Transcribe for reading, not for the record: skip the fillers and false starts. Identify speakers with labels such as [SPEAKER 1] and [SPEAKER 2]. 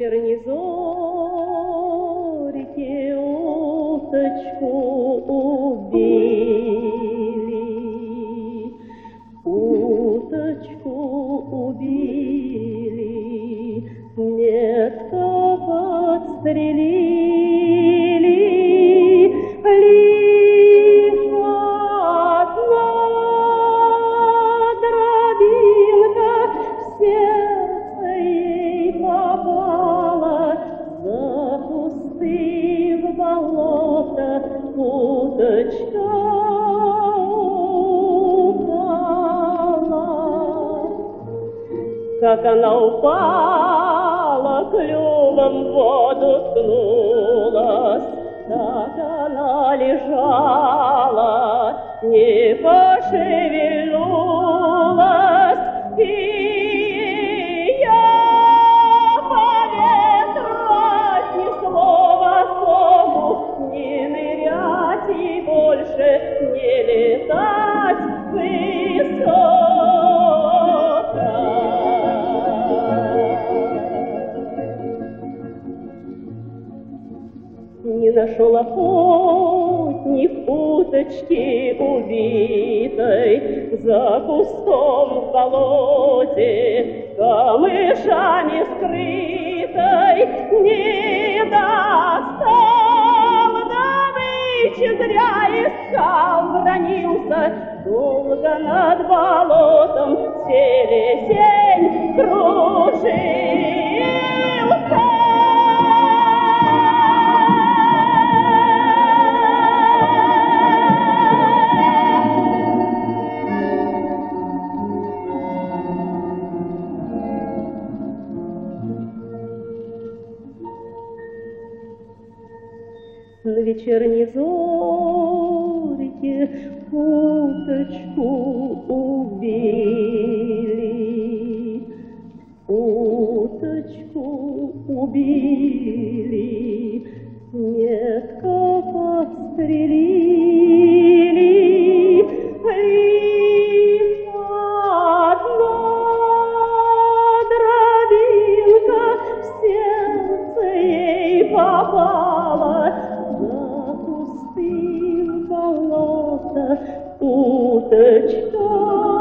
[SPEAKER 1] вечерней зорьки уточку убили, уточку убили, метко подстрелили, лишь одна дробинка в сердце ей попала, за кусты в болото уточка упала. Как она упала, клювом в воду ткнулась, так она лежала, не пошевельнулась, и я по ветру отнесло в осоку, не нырять и больше не летать высоко. Не нашел охотник уточки убитой за кустом в болоте, камышами скрытой, не достал добычи, зря искал, бранился долго над болотом, селезень кружился. На вечерней зорьке уточку убили, уточку убили, метко подстрелили, лишь одна дробинка в сердце ей попала, уточка